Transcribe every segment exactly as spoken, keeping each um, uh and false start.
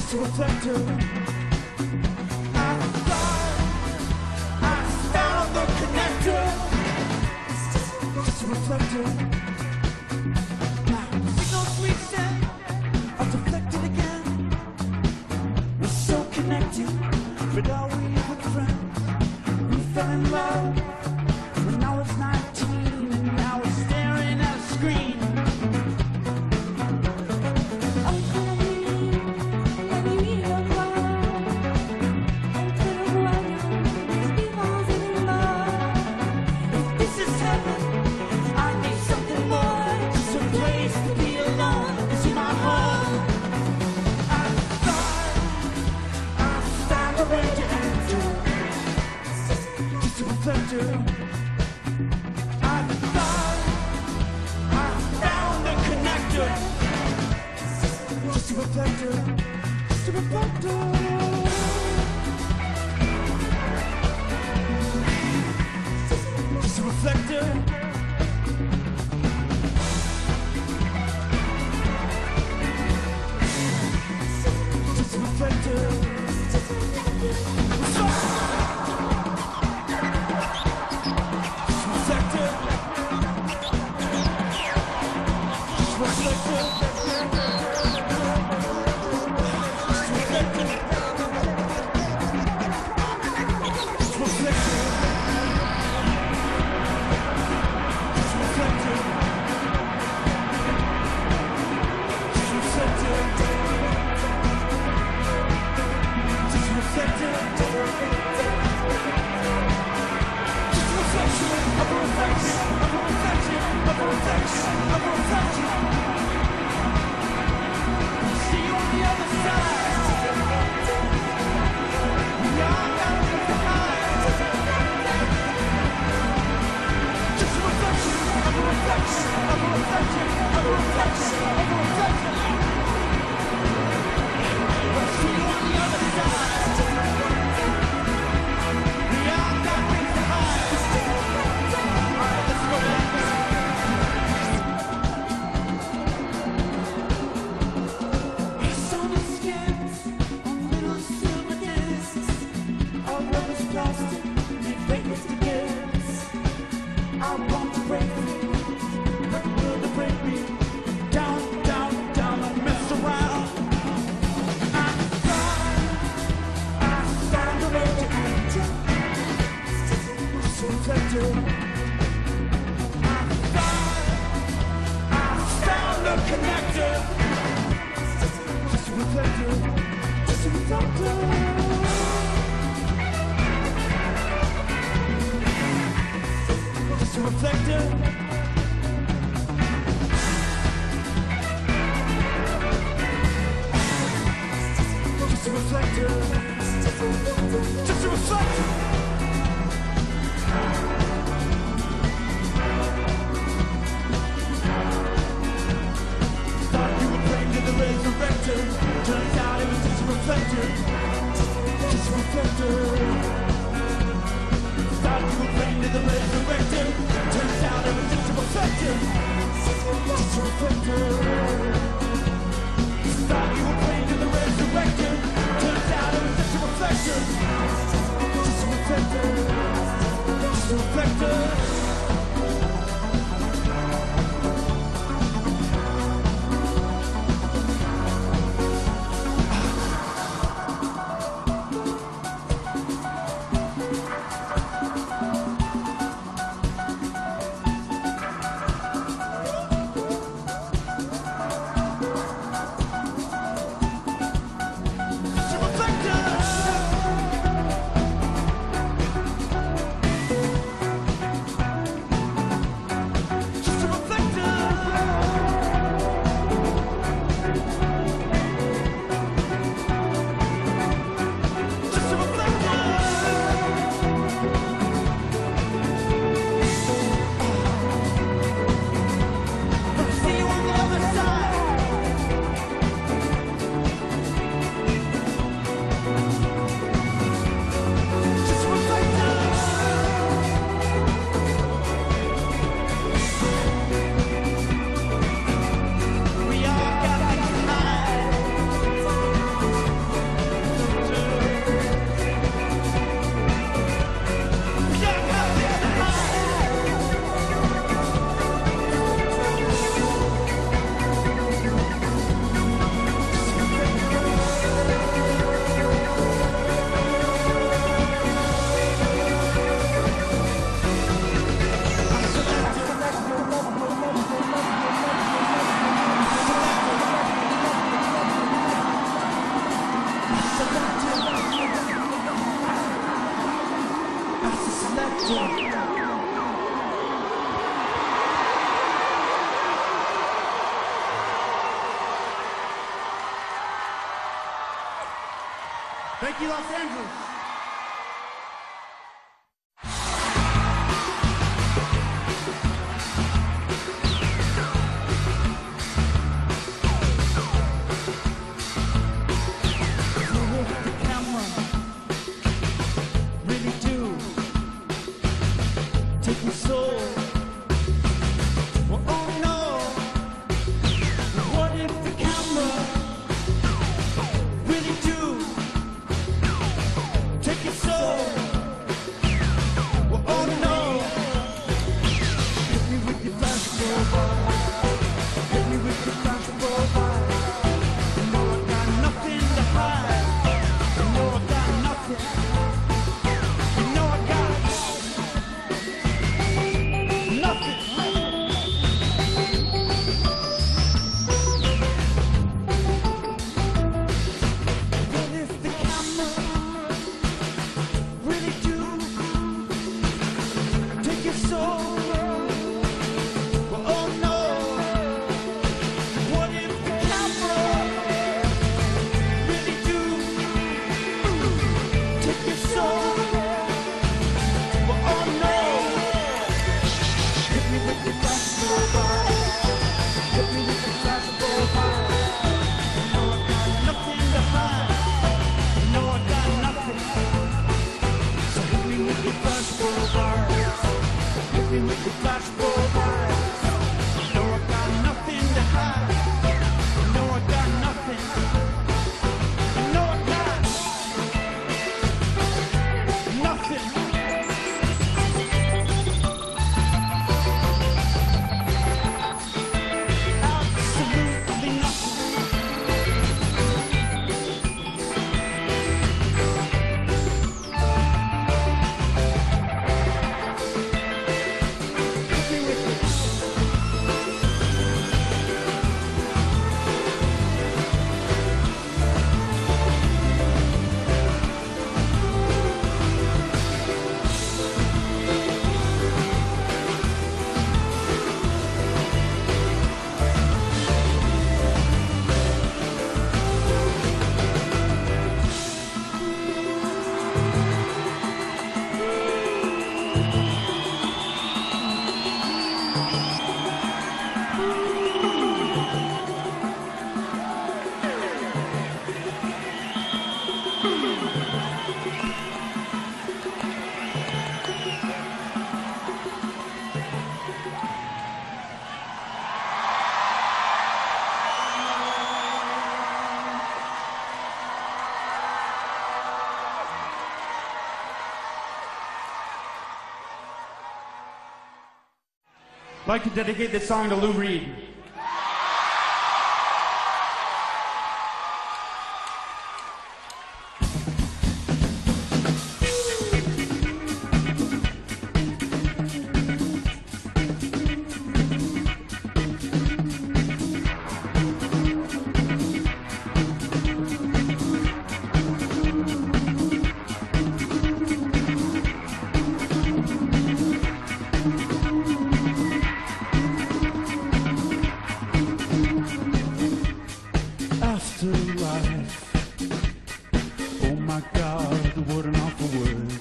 just a reflector. I thought I found the connector. Just a reflector. My signals reset, are deflected again. We're so connected, but are we even friends? We fell in love when I was nineteen, and now we're staring at a screen. Reflector. I thought I found the connector. Just a reflector. Just a reflector. Just a reflector. Just a reflector. Reflector. connected. Thank you, Los Angeles. I'd like to dedicate this song to Lou Reed. Oh my God, what an awful word.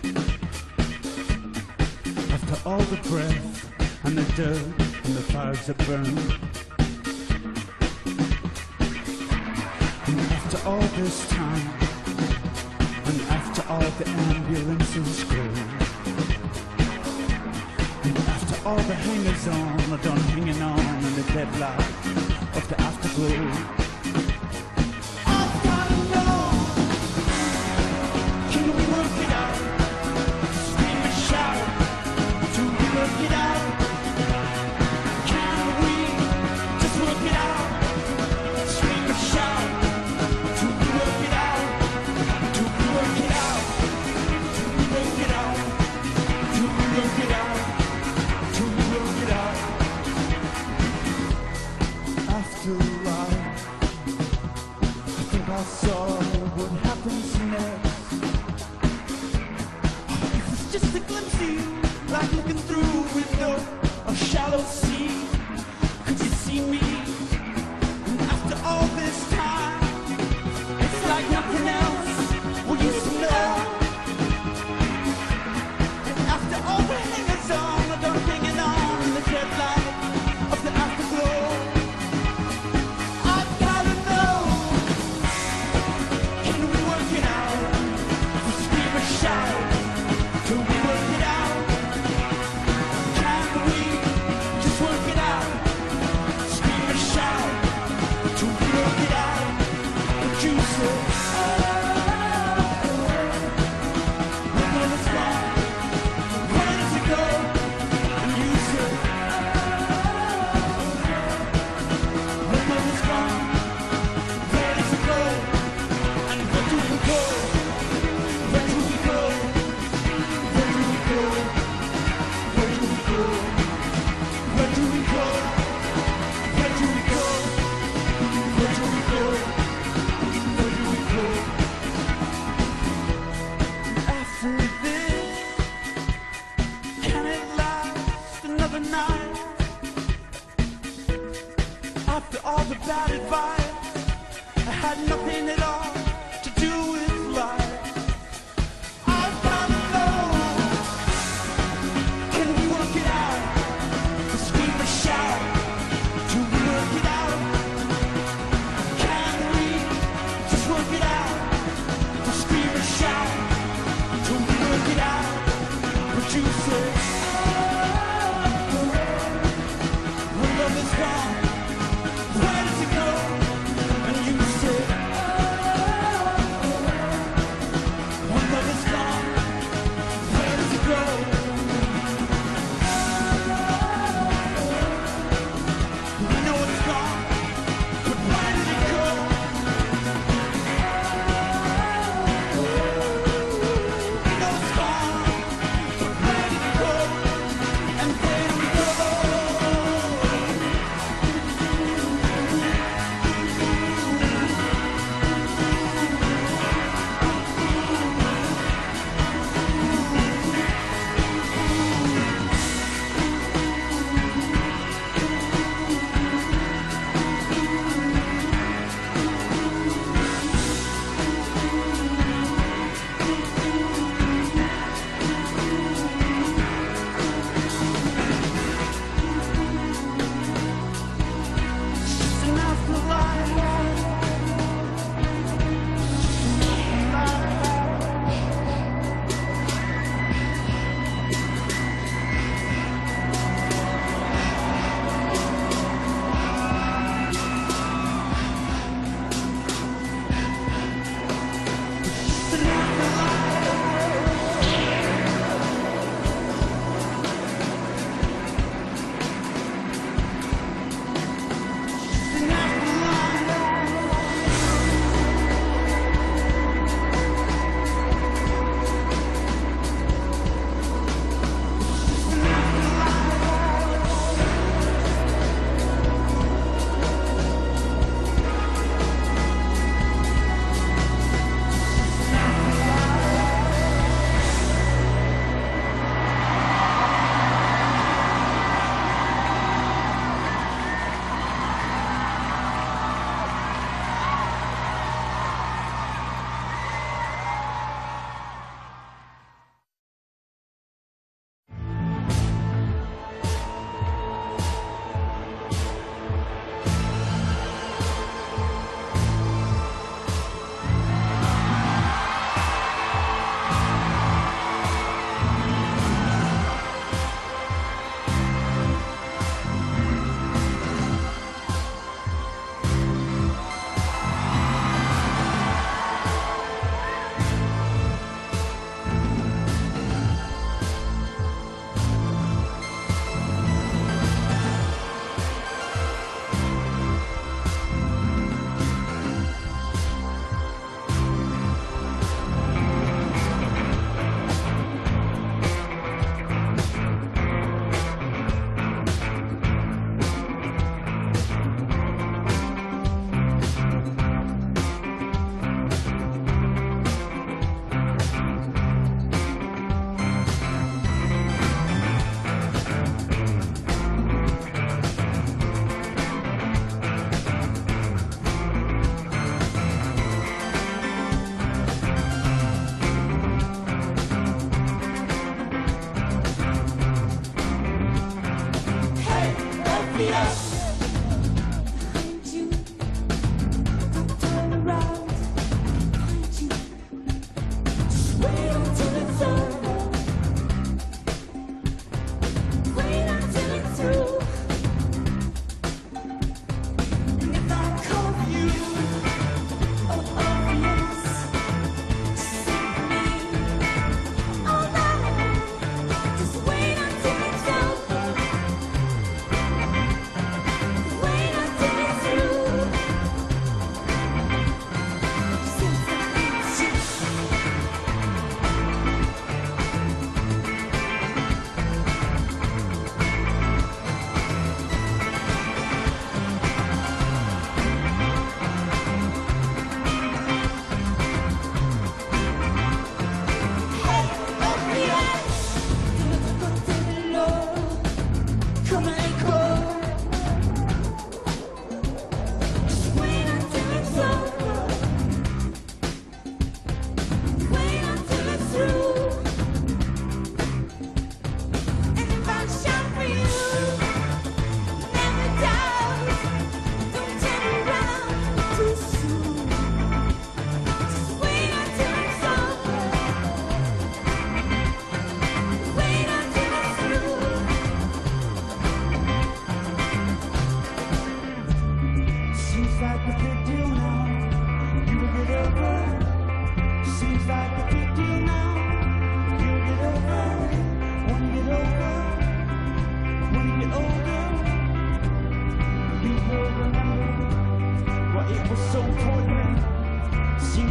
After all the breath and the dirt and the fires that burn, and after all this time, and after all the ambulances go, and after all the hangers-on are done hanging on in the deadlock of the afterglow, after life.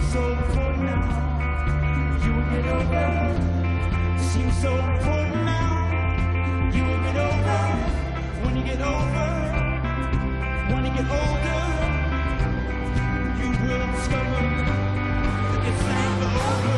so important now. You will get over. Seems so important now. You will get over. When you get over, when you get older, you will discover it's never over.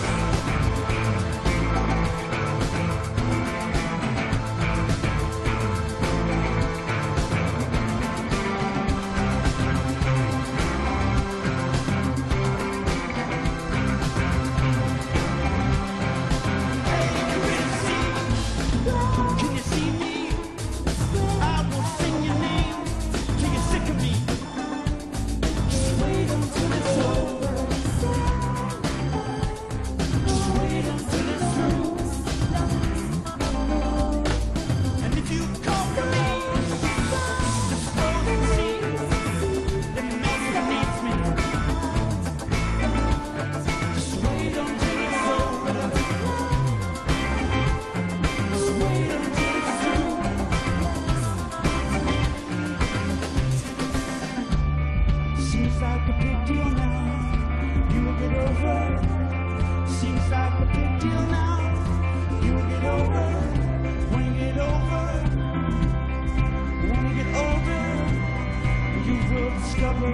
Seems like a big deal now. You will get over. Seems like a big deal now. You will get over. When you get over, when you get older, you will discover.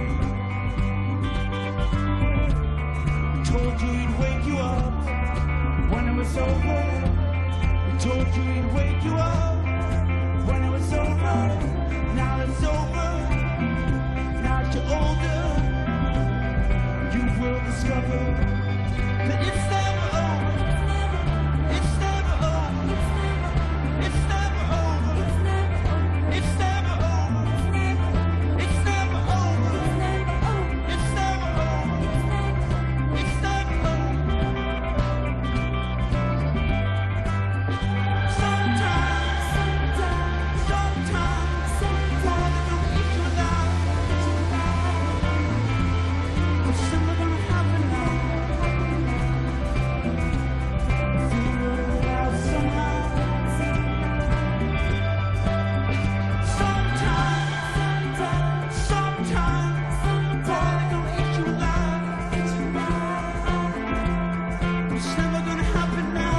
We told you he'd wake you up when it was over. We told you he'd wake you up when it was over. Now it's over. Now that you're older, you will discover that it's never over. It's never over. It's never over. It's never over. It's never over. It's never over. It's never over. Sometimes, sometimes, sometimes, boy, they don't eat you alive. It's never gonna happen now. Figure it out somehow. Sometimes, sometimes, boy, they don't eat you alive. It's never gonna happen now.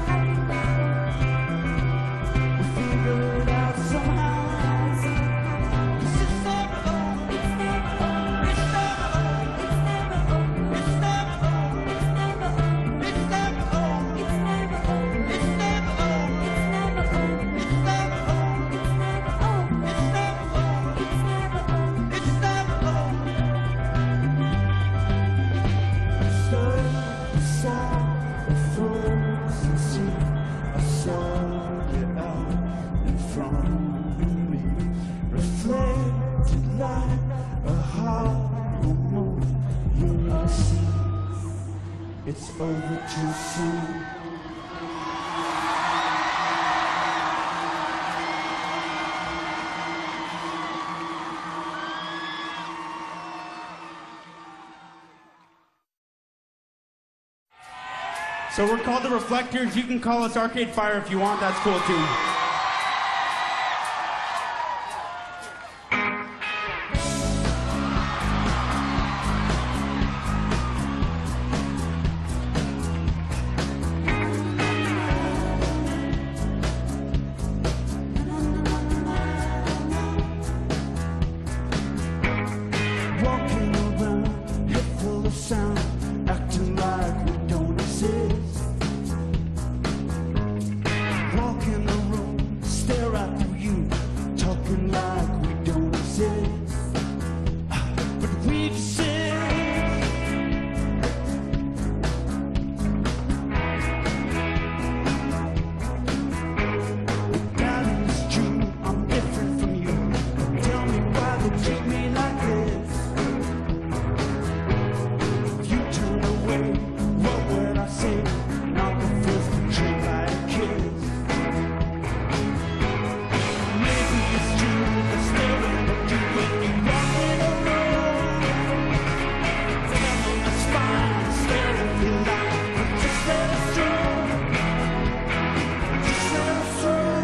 We figure it out somehow. This is never over. It's never over. It's never over. It's never over. It's never over. It's never over. It's never over. It's never over. It's never over. It's never over. Stay beside the frozen sea. I saw you out in front of me, reflected like a hollow moon. You'll see it's over too soon. So we're called the Reflectors. You can call us Arcade Fire if you want. That's cool too. Walking around, head full of sound, acting like we don't exist. Walk in the room, stare out through you, talking like we don't exist. But we exist. Darling, it's true, I'm different from you. Tell me why they treat me like this. If you turn away, what would I say? Not the first to treat like a kiss. Maybe it's true that staring at you when you're walking alone. Down on the spine, staring you like, but just let us through. Just let us through.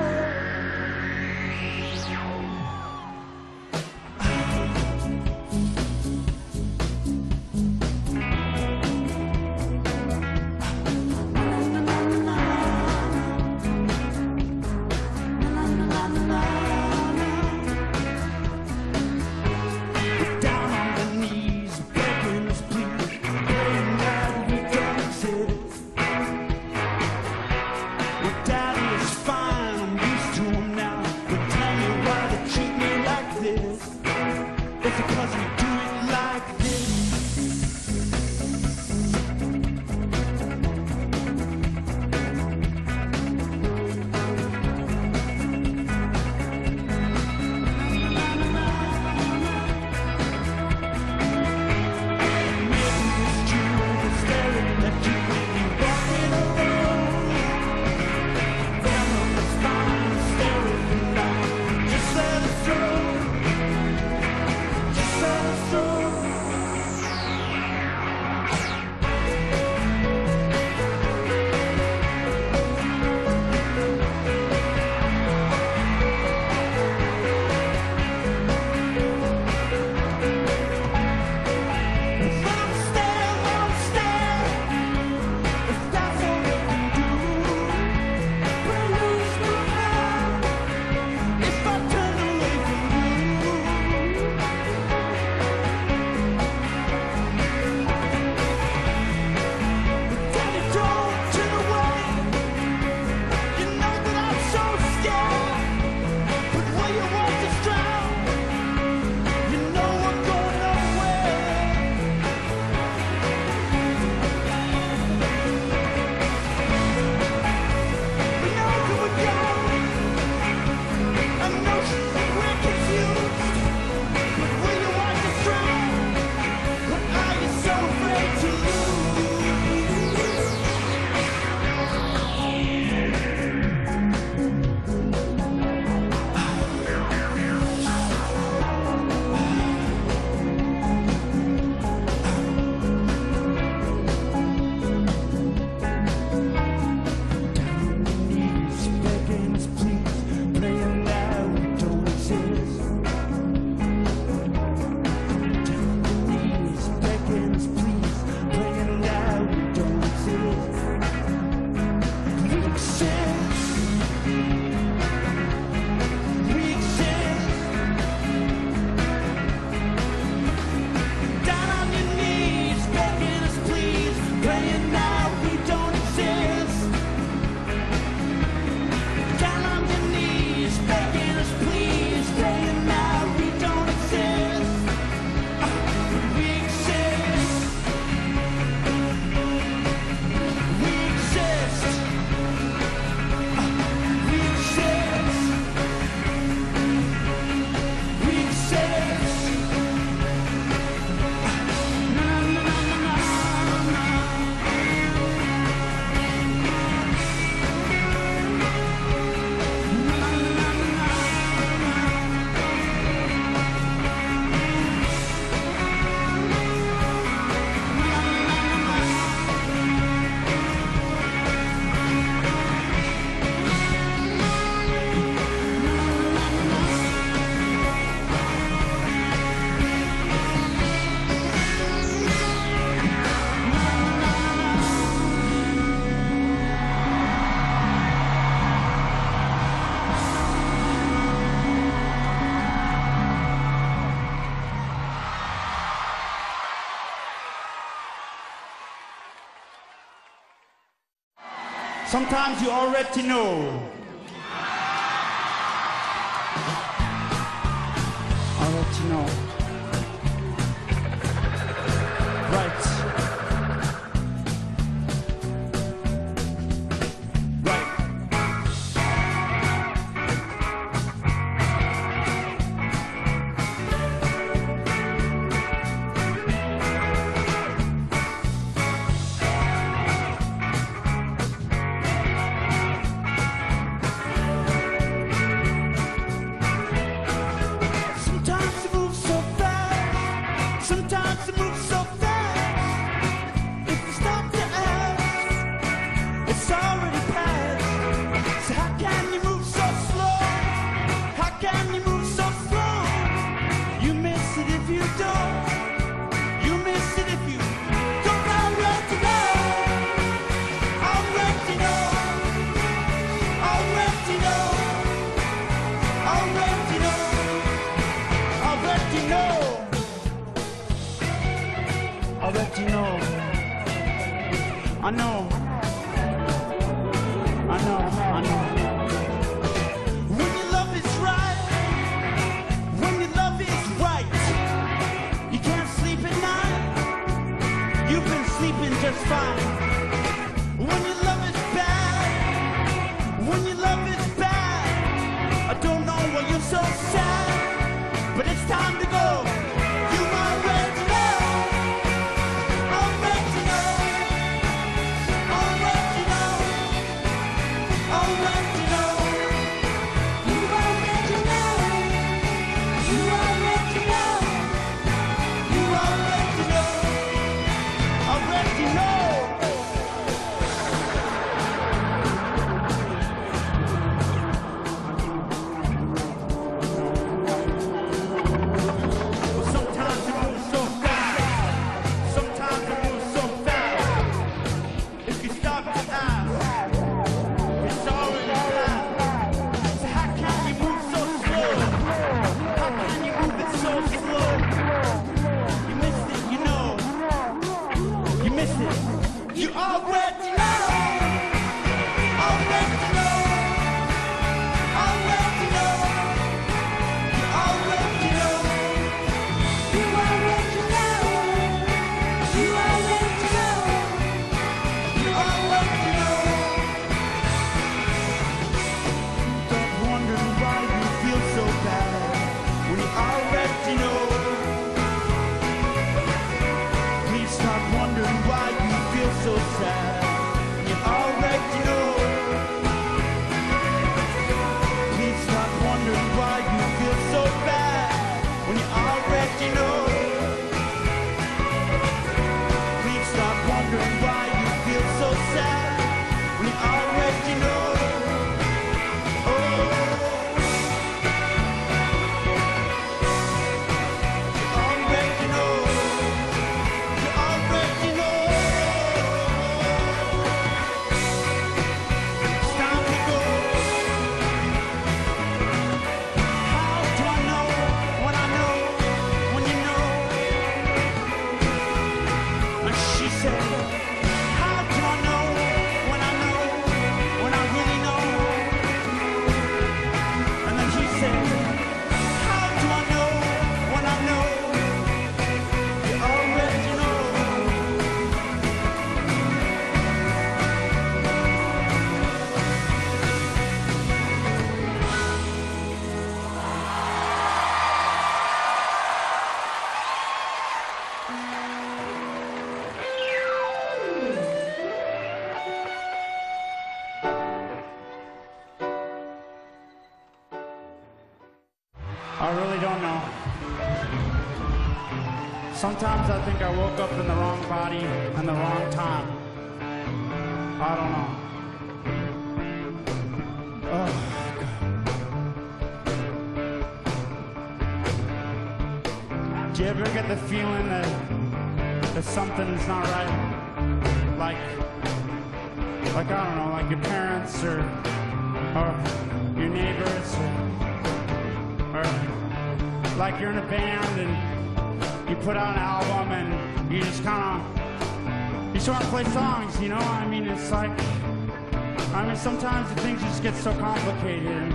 saying now we don't exist. Down on your knees, begging us please, saying now we don't exist. Uh, we exist. We exist. Uh, we exist. We exist. Na na na na na. Sometimes you already know. Already know. Right. Right. Sometimes you move so fast. Sometimes you move so fast. If you stop to ask, it's already past. So how can you move so slow? How can you move so slow? You miss it if you don't. You miss it if you don't already know. Already know. Already know. Already know. Already know. Already know. I know. I know. I know. When your love is right, when your love is right, you can't sleep at night. You've been sleeping just fine. When your love is bad, when your love is bad, I don't know why you're so sad, but it's time to go. You already know. Already know. Already know. Already know. You already know. You already know. You already know. Already know. Sometimes you move so fast. Sometimes you move so fast. If you stop to ask, it's already past. So how can you move so slow? How can you move it so slow? You missed it, you know. You missed it. You already know. Already know. Already know. You already know. You already know. You already know. You already know. Stop wondering why you feel so bad when you already know. Please stop wondering why you feel so sad I really don't know. Sometimes I think I woke up in the wrong body and the wrong time. I don't know. Oh, God. Do you ever get the feeling that, that something's not right? Like, like, I don't know, like your parents or, or your neighbors or, or like you're in a band and you put out an album and you just kind of, you just want to play songs, you know? I mean, it's like, I mean, sometimes the things just get so complicated.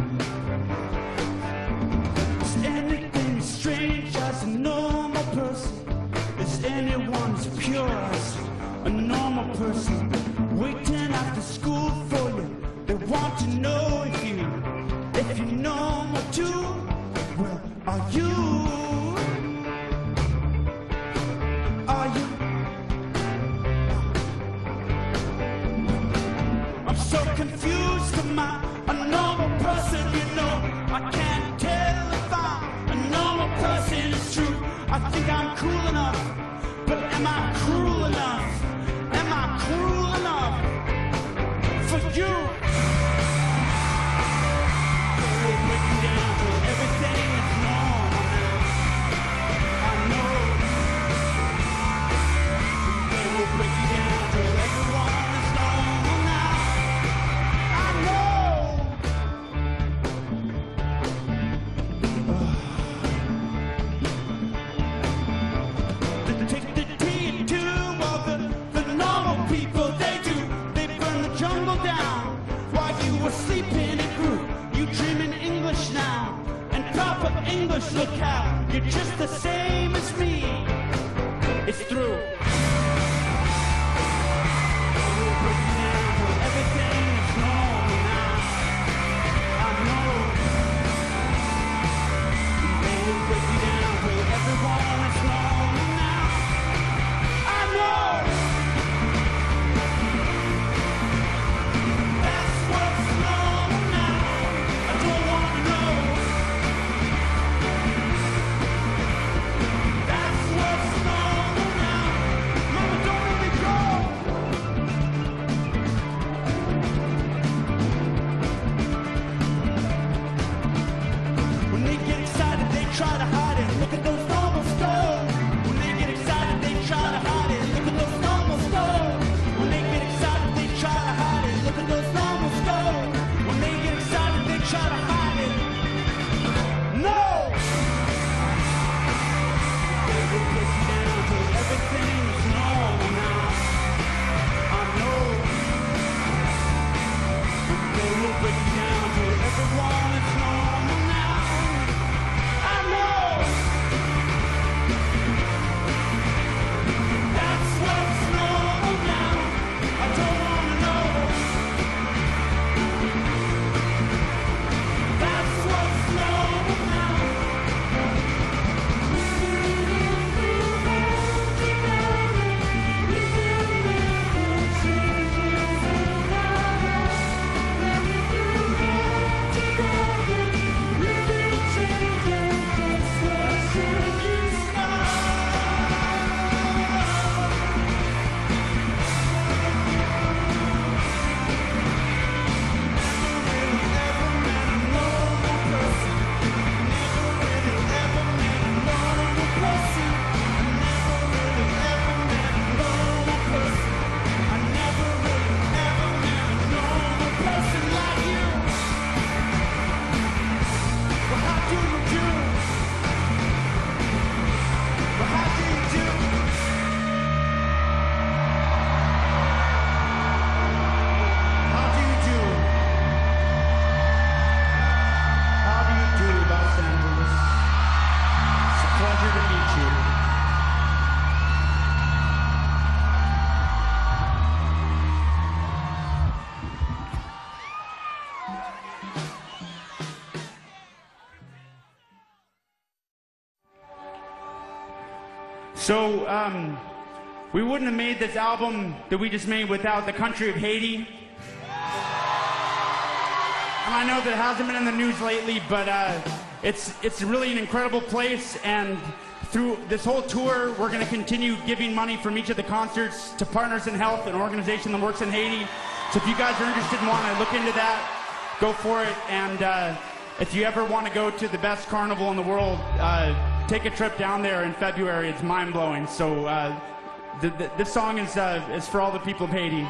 Is anything as strange as a normal person? Is anyone as pure as a normal person? Waiting after school for you. They want to know if you, if you're normal too. Well, are you? Are you? I'm so confused. Am I a normal person? You know, I can't tell if I'm a normal person. It's true. I think I'm cool enough, but am I cruel enough? Am I cruel enough for you? We're breaking down till everything is normal now. I know. We're breaking down till everyone is normal now. I know. Take the T two of the, the normal people, they do. They burn the jungle down while you were sleeping. It grew. You dream in English now, and proper English. Look how you're just the same as me. It's through. We're breaking down till everything is normal now. I know. We're breaking down till everyone is normal now. I know. That's what's normal now. I don't want to know. That's what's normal now. Mama, don't let me go. When they get excited, they try to hide it. Look at those normal stones. When they get excited, they try to hide it. Look at those normal stones. When they get excited, they try to hide it. Look at those normal stones. When they get excited, they try to hide it. No! They will break down till everything is normal now. I know. They will break down till everyone is normal now. I know. That's what's normal now. I don't want to know. That's what's normal now. So, um, we wouldn't have made this album that we just made without the country of Haiti. And I know that it hasn't been in the news lately, but uh, it's it's really an incredible place, and through this whole tour, we're going to continue giving money from each of the concerts to Partners in Health, an organization that works in Haiti. So if you guys are interested and want to look into that, go for it. And uh, if you ever want to go to the best carnival in the world, uh, take a trip down there in February. It's mind-blowing. So uh, th th this song is, uh, is for all the people of Haiti.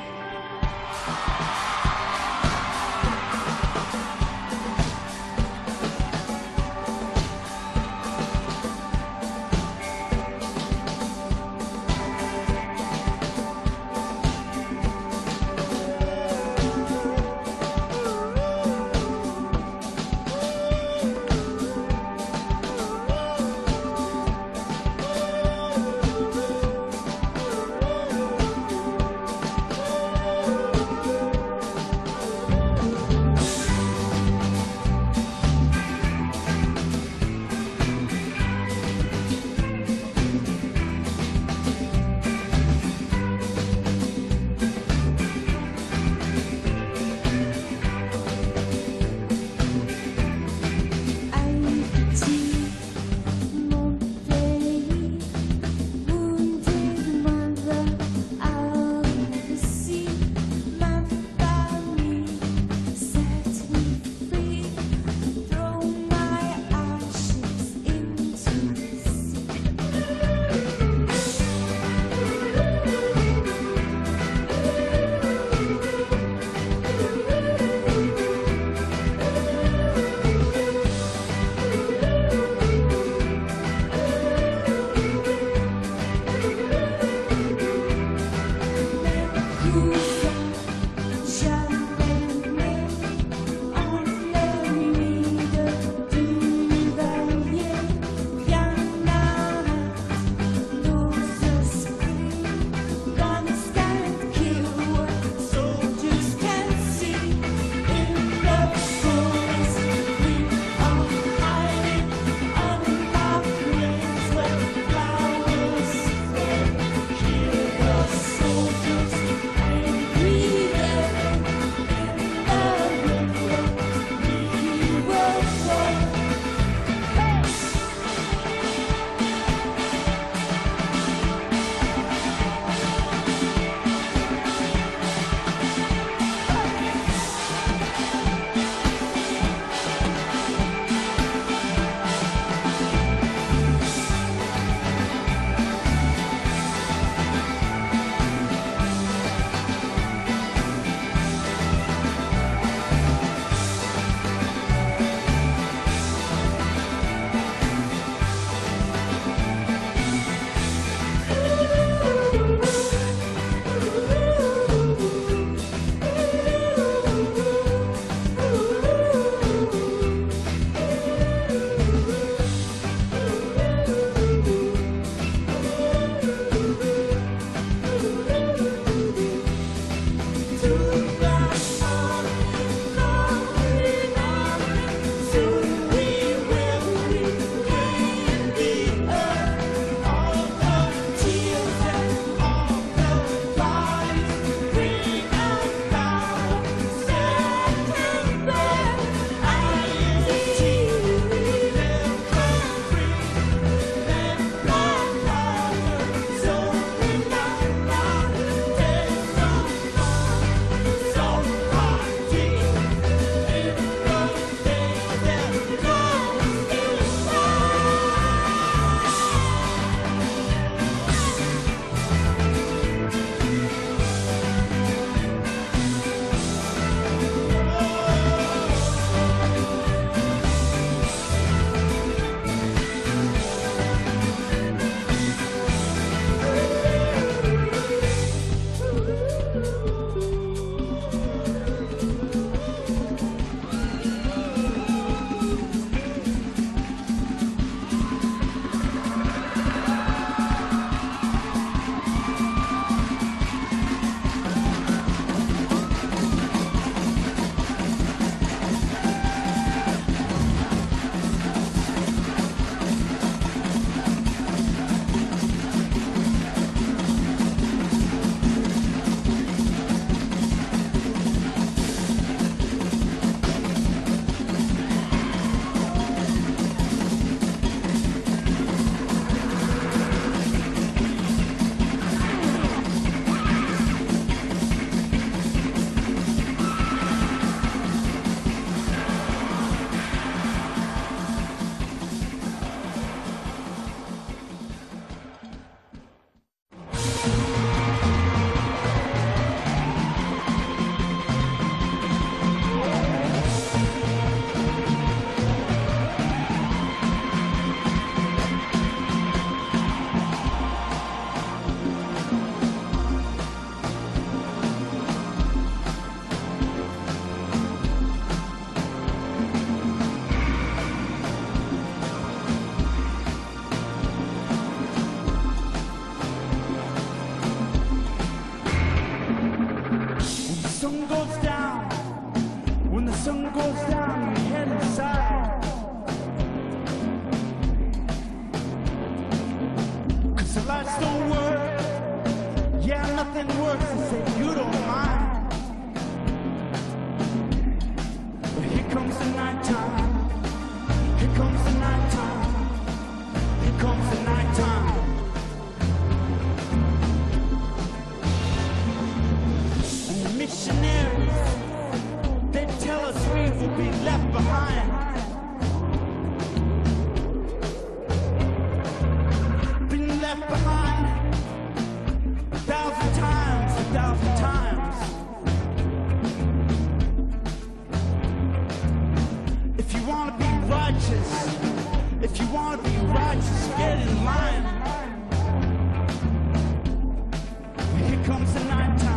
sun goes down, when the sun goes down, we head inside. Cause the lights don't work, yeah, nothing works, I say you don't mind. But here comes the nighttime, here comes the nighttime, here comes the nighttime. Missionaries, they tell us we will be left behind. Been left behind a thousand times, a thousand times. If you want to be righteous, if you want to be righteous, get in line. Here comes the nighttime.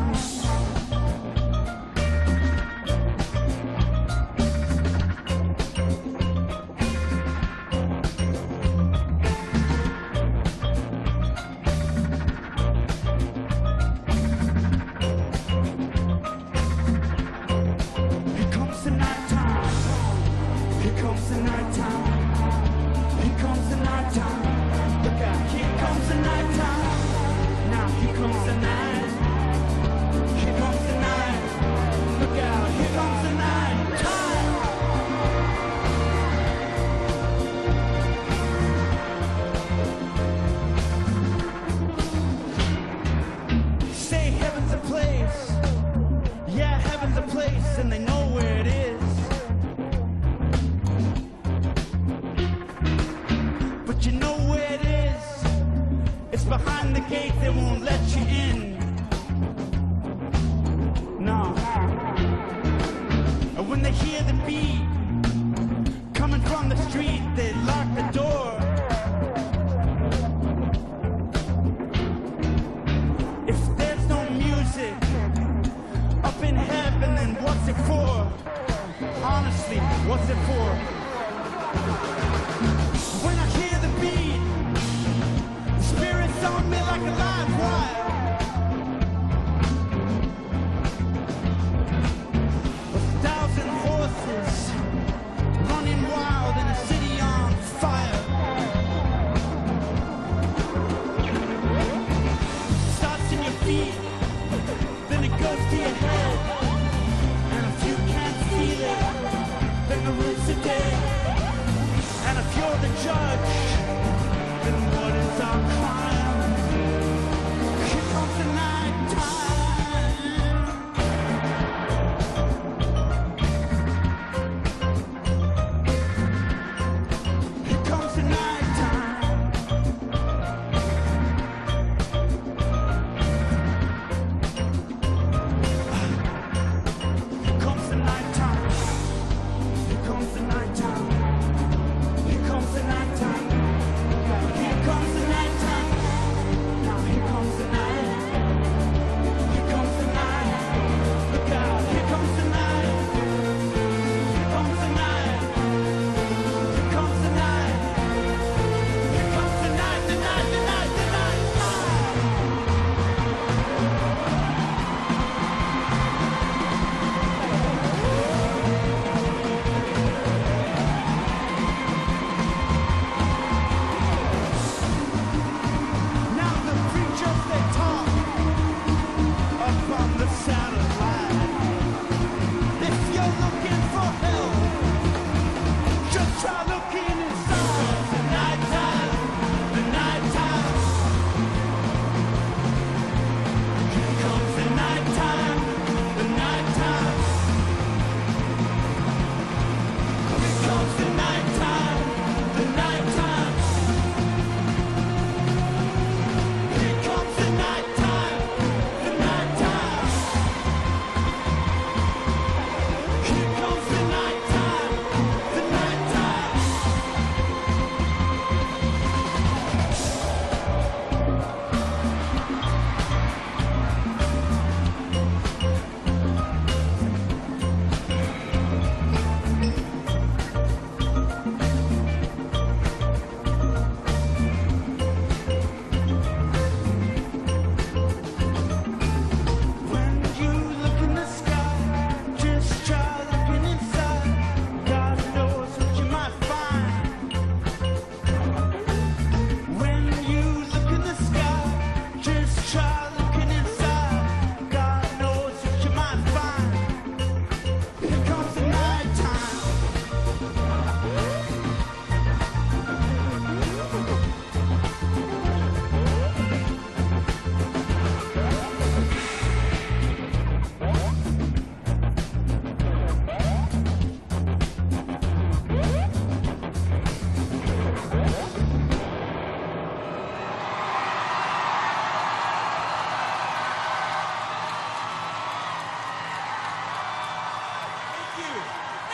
And they know where it is, but you know where it is. It's behind the gate, they won't let you in. No. And when they hear the beat coming from the street, they lock the door. If there's no music up in heaven, then what's it for? Honestly, what's it for? When I hear the beat, the spirit's on me like a live wire. A thousand horses running wild in a city on fire. It starts in your feet, then it goes to your head, and if you can't feel it, then the roots are dead. And if you're the judge, then what is our crime? Here comes the night time. Here comes the night time. Here comes the night time. Here comes the night time. Here comes the night time.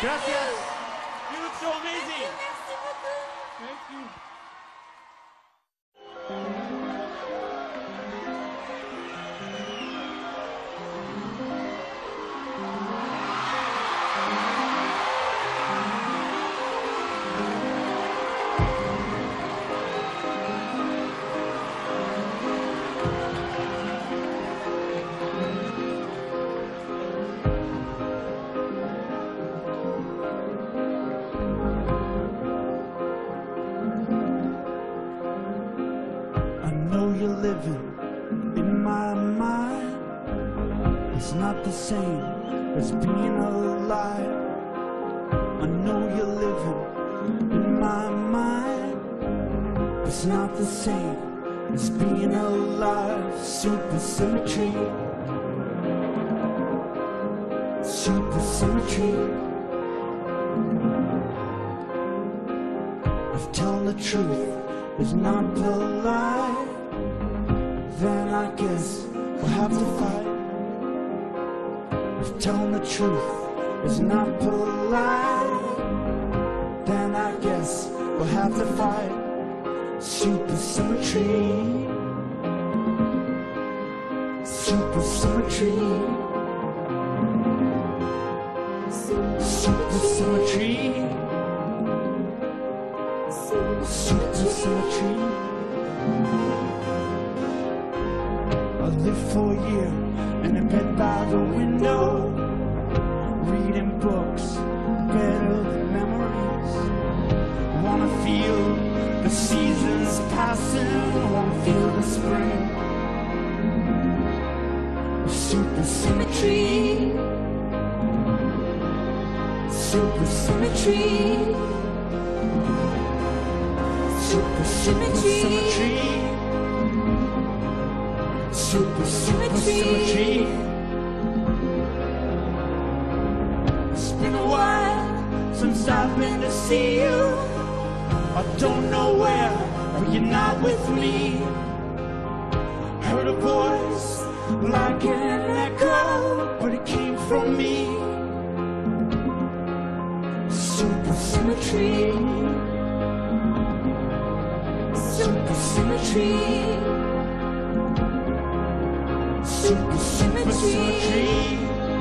Gracias. You look so amazing. Thank you. You're living in my mind. It's not the same as being alive. I know you're living in my mind. It's not the same as being alive. Supersymmetry, supersymmetry. If telling the truth is not polite, then I guess we'll have to fight. If telling the truth is not polite, then I guess we'll have to fight. Supersymmetry, supersymmetry, supersymmetry, supersymmetry. I lived for a year in a bed by the window, reading books, better memories. Wanna feel the seasons passing, wanna feel the spring. Supersymmetry, supersymmetry, supersymmetry. Super, super symmetry. It's been a while since I've been to see you. I don't know where, but you're not with me. Heard a voice like an echo, but it came from me. Super symmetry, super symmetry. Supersymmetry,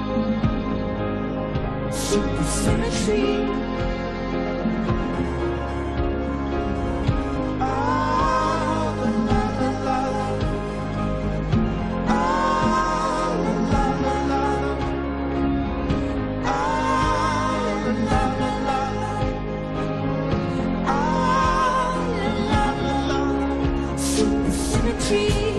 supersymmetry. Ah, la la la la. Ah, la la la la. Ah, la la la la. Ah, la la la la. Supersymmetry.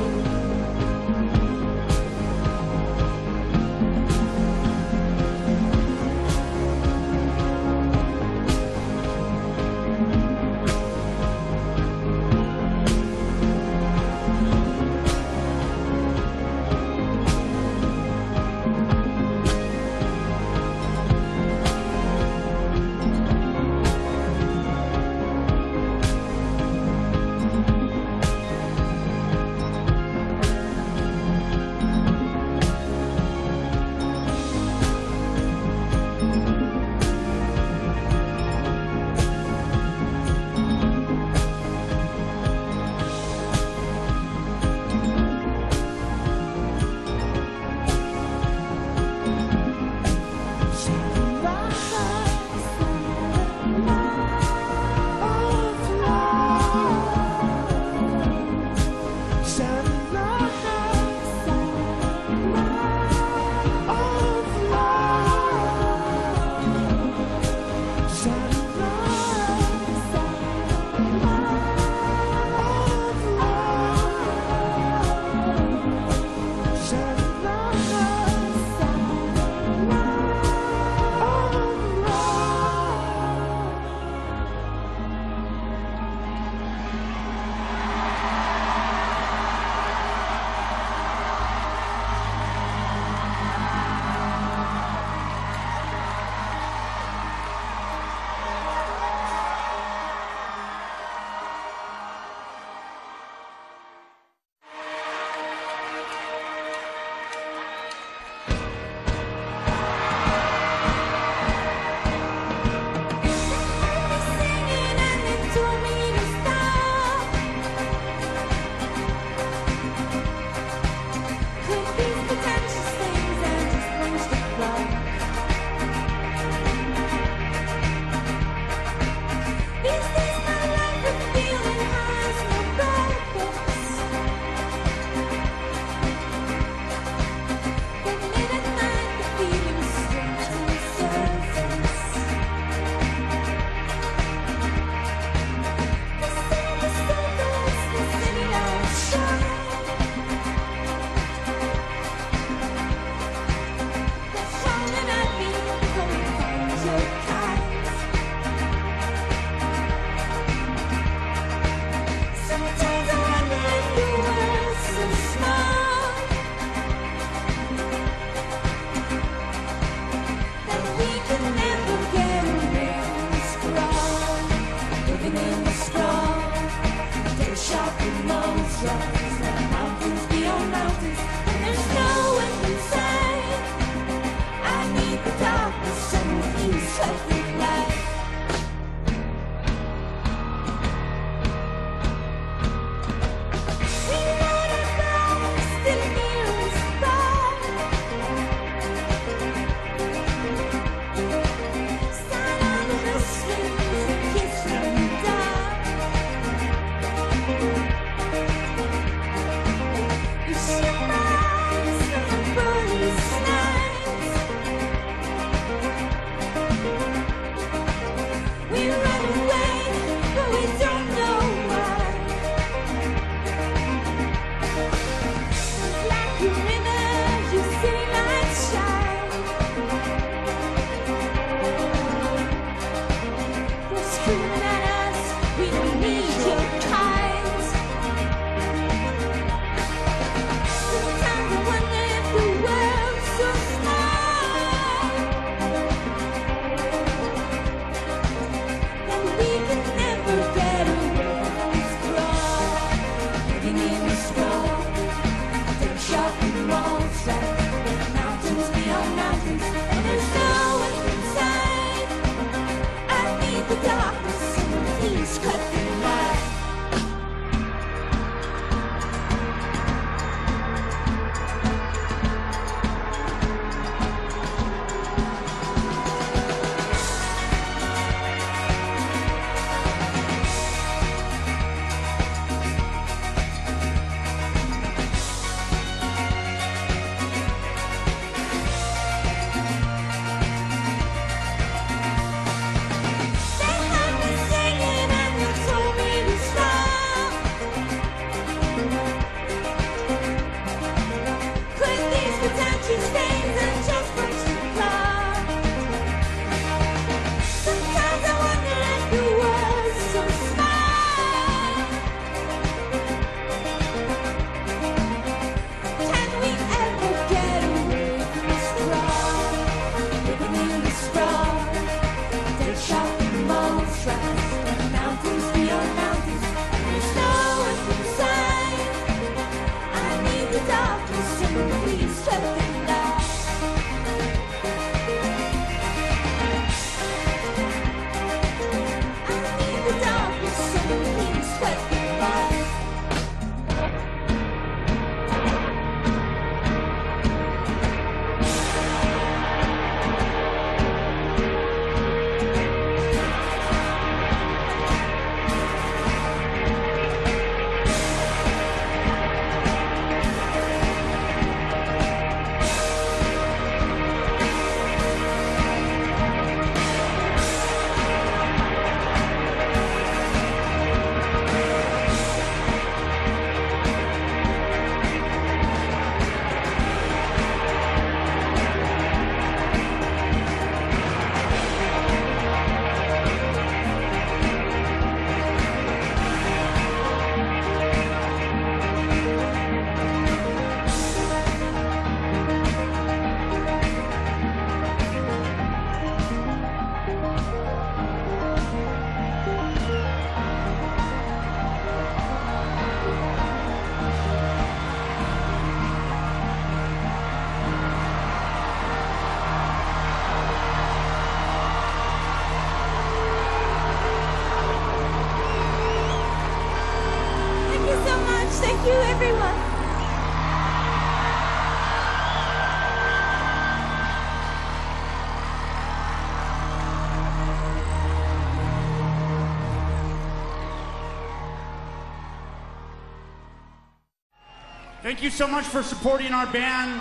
Thank you so much for supporting our band.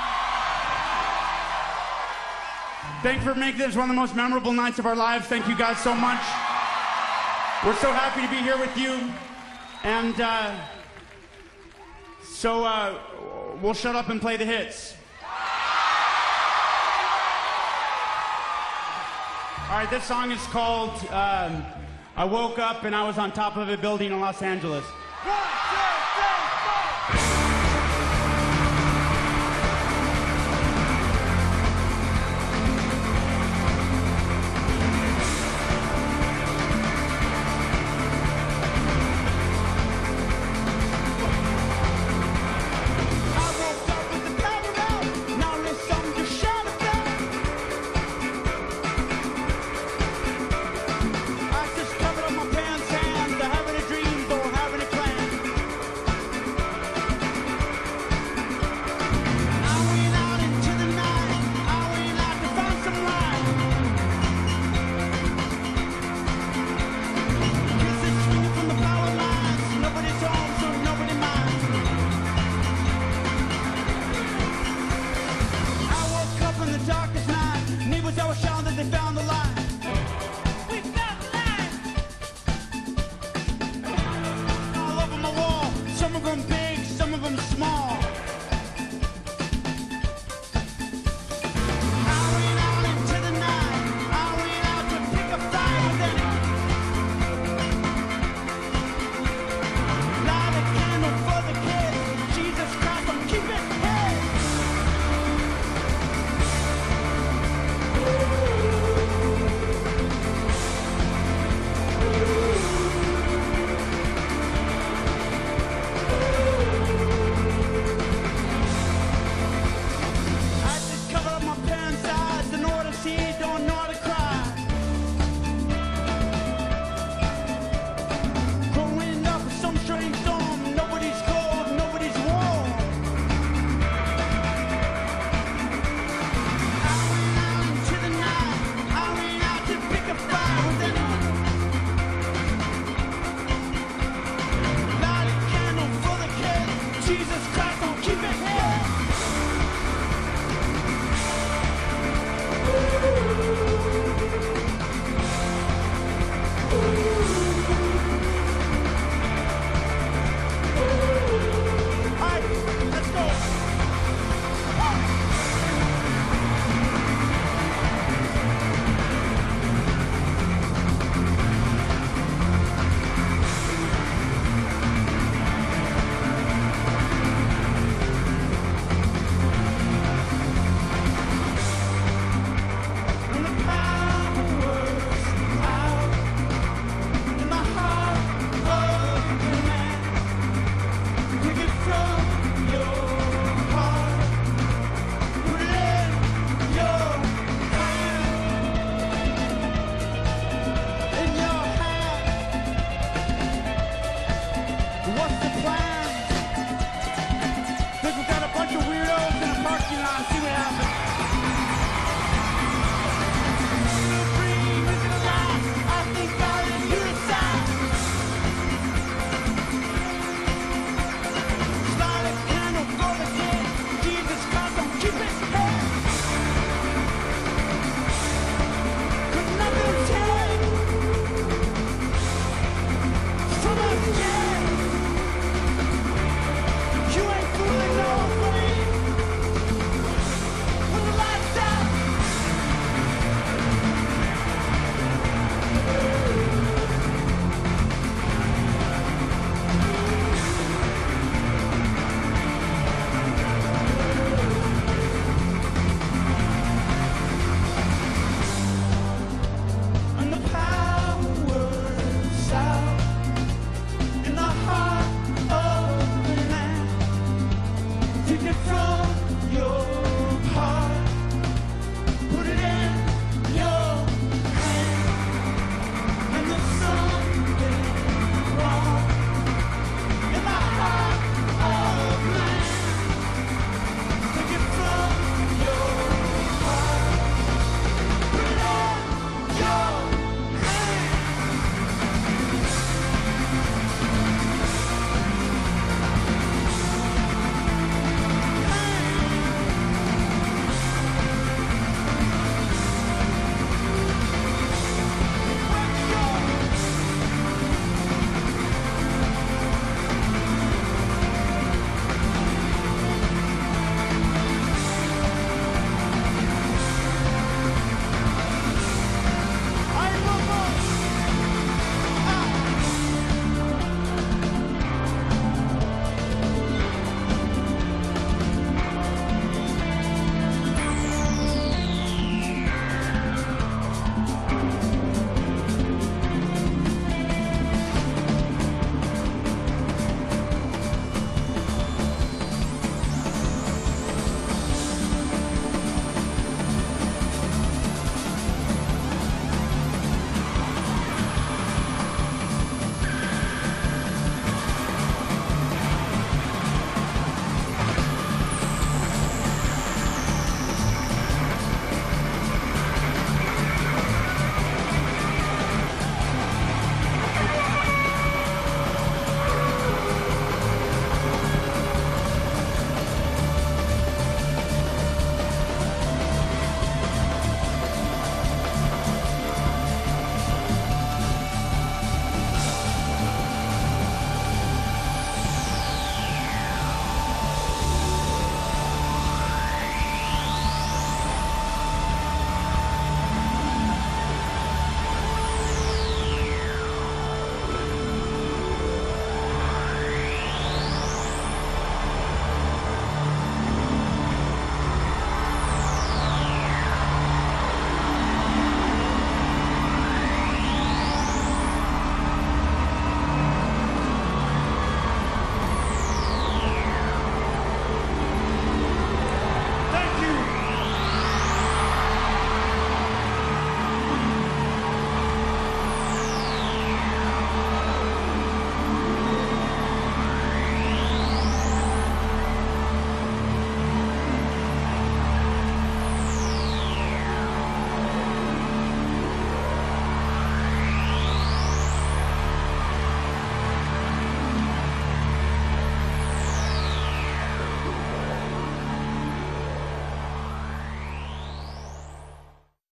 Thank you for making this one of the most memorable nights of our lives. Thank you guys so much. We're so happy to be here with you. And uh, so uh, we'll shut up and play the hits. All right, this song is called um, I Woke Up and I Was on Top of a Building in Los Angeles. Darkest night.